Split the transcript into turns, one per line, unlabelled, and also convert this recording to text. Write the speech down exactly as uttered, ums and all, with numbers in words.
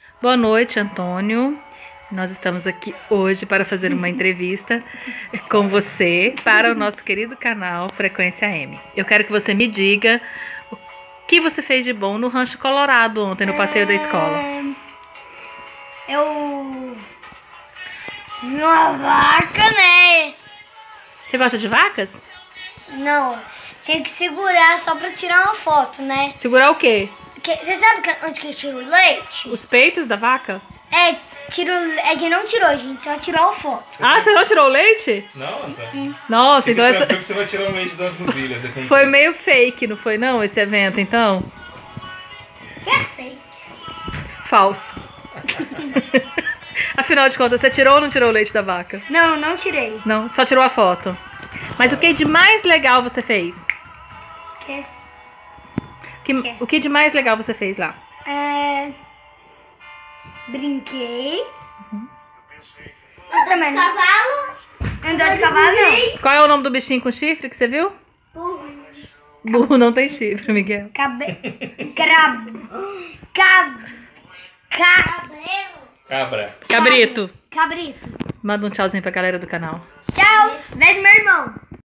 Boa noite, Antônio. Nós estamos aqui hoje para fazer uma entrevista com você para o nosso querido canal Frequência M. Eu quero que você me diga o que você fez de bom no Rancho Colorado ontem, no passeio da escola.
Eu... Uma vaca, né?
Você gosta de vacas?
Não, tinha que segurar só pra tirar uma foto, né?
Segurar o quê?
Porque, você sabe que- onde que tira o leite?
Os peitos da vaca?
É, tira o, a gente não tirou, a gente só tirou a foto.
Ah, você não tirou o leite?
Não, Antônio.
Nossa,
Fique
então essa...
tranquilo que você vai tirar o leite das novilhas. Você tem
foi
que-
meio fake, não foi não, esse evento, então?
Perfeito.
Falso. Afinal de contas, você tirou ou não tirou o leite da vaca?
Não, não tirei.
Não, só tirou a foto. Mas o que de mais legal você fez?
Que?
Que-
quê?
O que de mais legal você fez lá?
É... Brinquei. Andou de cavalo. Andou de cavalo, não.
Qual é o nome do bichinho com chifre que você viu? Burro não tem chifre, Miguel.
Cabe... Crab... Cab... Cab...
Cabra.
Cabrito.
Cabrito.
Manda um tchauzinho pra galera do canal.
Tchau. Beijo, meu irmão.